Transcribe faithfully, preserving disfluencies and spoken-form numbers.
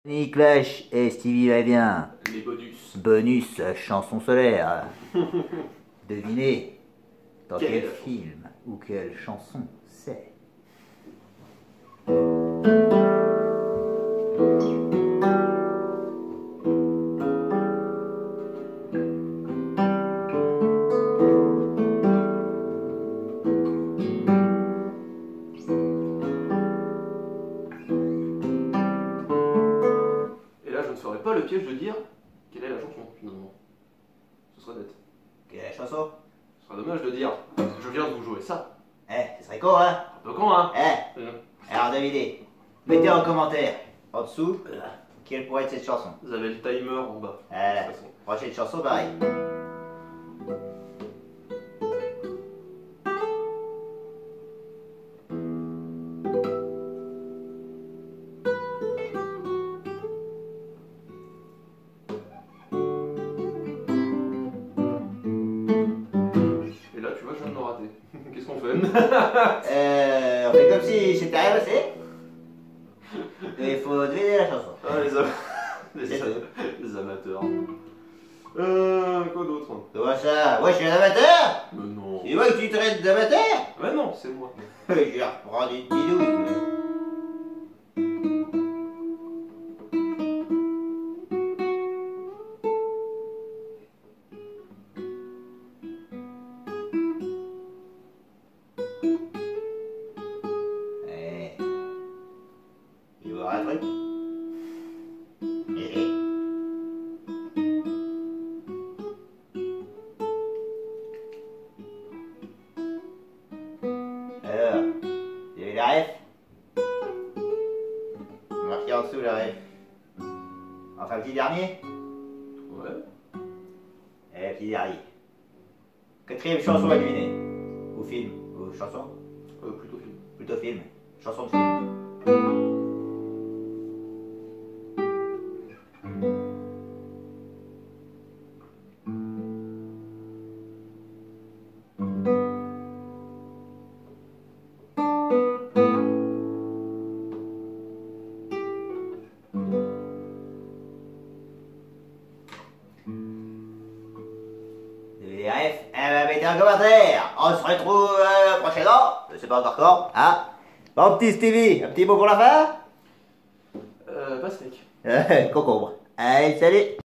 Nick Clash et Stevie va bien. Les bonus. Bonus chanson solaire. Devinez dans Quel quel est la film ou quelle chanson c'est. Et là, je ne ferai pas le piège de dire quelle est la chanson, finalement. Ce serait bête. Quelle est la chanson? Ce serait dommage de dire je viens de vous jouer ça. Eh, ce serait con, hein? Un peu con, hein? Eh, Euh, alors devinez. Mettez en commentaire, en dessous, quelle pourrait être cette chanson. Vous avez le timer en bas. Voilà. De toute façon. Prochaine chanson, pareil. Et là, tu vois, je viens de me rater. Qu'est-ce qu'on fait? Euh, on fait comme si c'était rien passé. Et il faut deviner la chanson. Ah, les, am... les, C'est am- les amateurs. Euh, quoi d'autre? Comment ça? Moi je suis un amateur? Mais non. C'est moi que tu traites d'amateur? Mais non, c'est moi. Je vais reprendre une bidouille. Eh. Tu vois un truc? Eh, eh. Alors, vous avez la ref? Marqué en dessous la ref. Enfin, petit dernier? Ouais. Eh, petit dernier. Quatrième chanson à deviner. Ou film? Ou chanson? Euh, plutôt film. Plutôt film. Chanson de film. Les ref, eh ben, mettez un commentaire. On se retrouve euh, prochainement. Je sais pas encore quand. Hein? Bon petit Stevie, un petit mot pour la fin? Euh, pas steak. Euh, concombre. Allez, salut.